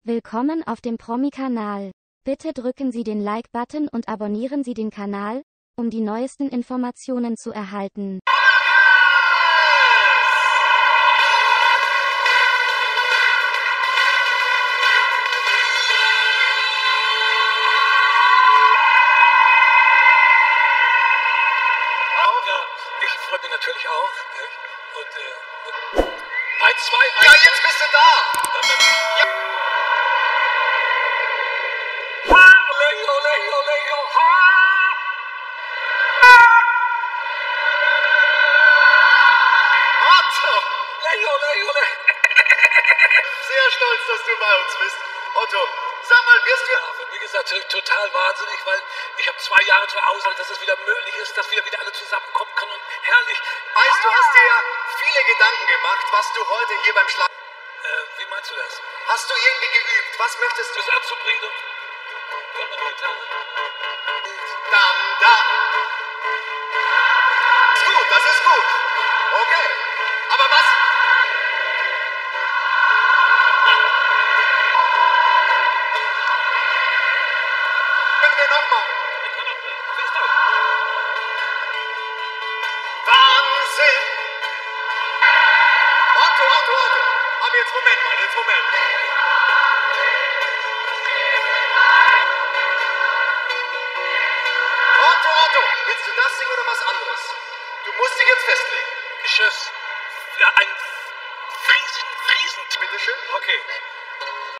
Willkommen auf dem Promi-Kanal. Bitte drücken Sie den Like-Button und abonnieren Sie den Kanal, um die neuesten Informationen zu erhalten. Ich freue mich natürlich auch. Und 1, 2, 1. Ja, jetzt bist du da! Ja. Leo, Leo, Leo, ha! Otto! Leo, Leo, Leo. Sehr stolz, dass du bei uns bist. Otto, sag mal, wirst du... Ja, für mich ist natürlich total wahnsinnig, weil ich habe 2 Jahre zu Hause, dass es wieder möglich ist, dass wir wieder alle zusammenkommen können und herrlich. Weißt du, hast dir ja viele Gedanken gemacht, was du heute hier beim Schlafen... Wie meinst du das? Hast du irgendwie geübt? Was möchtest du... Das abzubringen. Dann, da. Ist gut, das ist gut. Okay. Aber was... Können wir noch machen? Wahnsinn! Otto. Aber jetzt Moment mal, Otto, willst du das singen oder was anderes? Du musst dich jetzt festlegen. Tschüss. Ja, ein Friesen. Bitteschön. Okay.